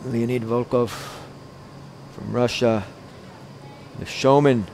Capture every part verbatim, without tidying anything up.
Leonid Volkov from Russia, the showman.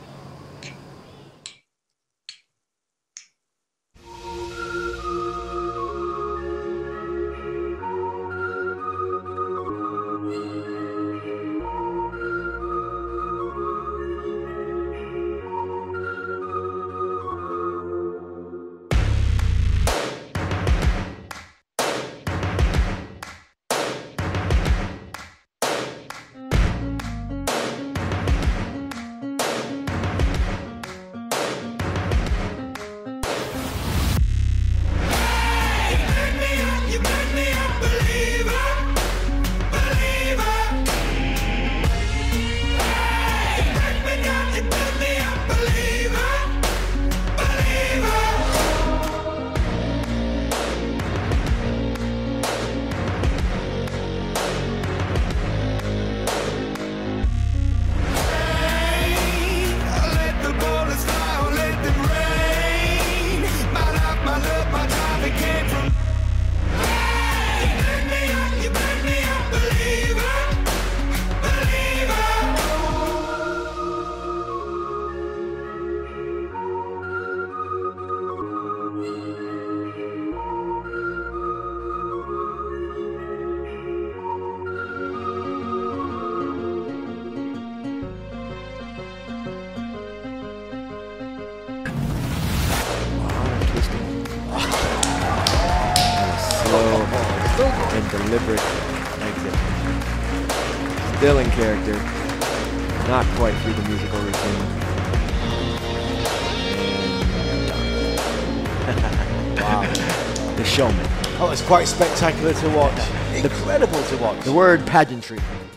And deliberate exit. Still in character, not quite through the musical routine. And wow, the showman. Oh, it's quite spectacular to watch. Incredible to watch. The word pageantry.